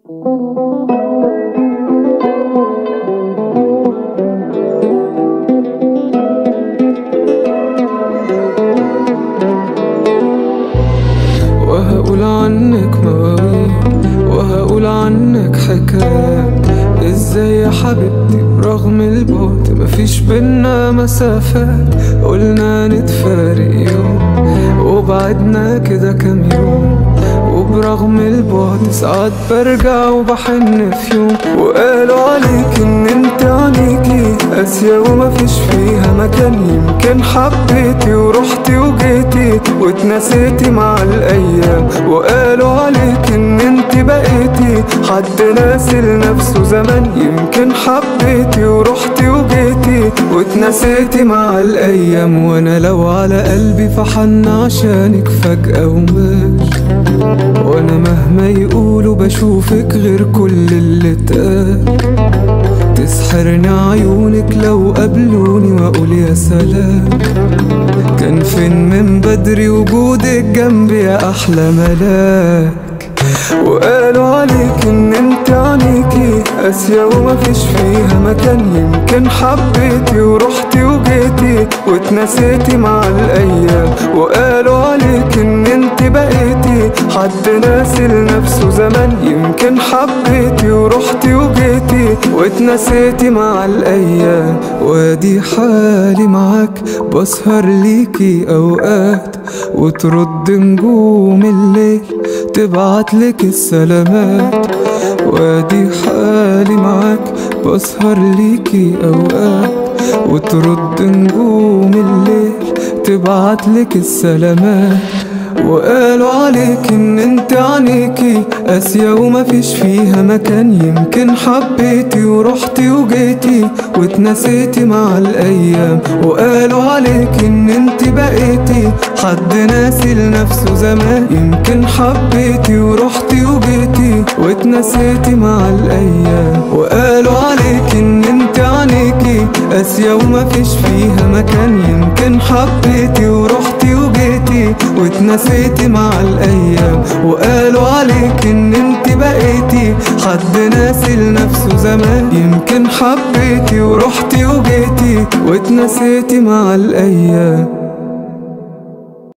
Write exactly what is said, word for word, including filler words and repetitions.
وهقول عنك مواويل وهقول عنك حكايات. ازاي يا حبيبتي رغم البعد مفيش بينا مسافات؟ قلنا نتفارق يوم وبعدنا كده كام يوم، وبرغم البعد ساعات برجع وبحن في يوم. وقالوا عليك ان انت عليكي قاسية ومفيش فيها مكان. يمكن حبيتي ورحتي وجيتي واتنسيتي مع الايام. وقالوا عليك ان انت بقيتي حد ناسي لنفسه زمان. يمكن حبيتي ورحتي وجيتي واتنسيتي مع الايام. وانا لو على قلبي فحن عشانك فجأة وماشي، وانا مهما يقولوا بشوفك غير كل اللي اتقال. تسحرني عيونك لو قابلوني واقول يا سلام. كان فين من بدري وجودك جنبي يا احلى ملاك. وقالوا عليك ان انت عنيكي قاسية ومفيش فيها مكان. يمكن حبيتي ورحتي وجيتي واتنسيتي مع الايام. وقالوا عليك ان انت بقيتي حد ناسي لنفسه زمان. يمكن حبيتي ورحتي وجيتي واتنسيتي مع الايام. وادي حالي معاك بسهر ليكي اوقات، وترد نجوم الليل تبعتلك السلامات. وادي حالي معاك بسهر ليكي اوقات، وترد نجوم الليل تبعتلك السلامات. وقالوا عليك ان انت عنيكي قاسية ومفيش فيها مكان. يمكن حبيتي ورحتي وجيتي واتنسيتي مع الايام. وقالوا عليك ان انت بقيتي حد ناسي لنفسه زمان. يمكن حبيتي ورحتي وجيتي واتنسيتي مع الايام. وقالوا عليك ان انت عنيكي قاسية ومفيش فيها مكان. يمكن حبيتي ورحتي وجيتي واتنسيتي مع الايام. وقالوا عليك ان انت بقيتي حد ناسي لنفسه زمان. يمكن حبيتي ورحتي وجيتي واتنسيتي مع الايام.